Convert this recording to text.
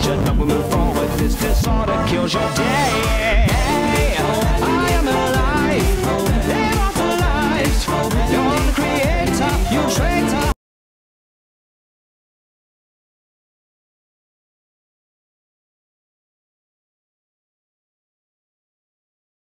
you know we move forward. This disorder kills your day.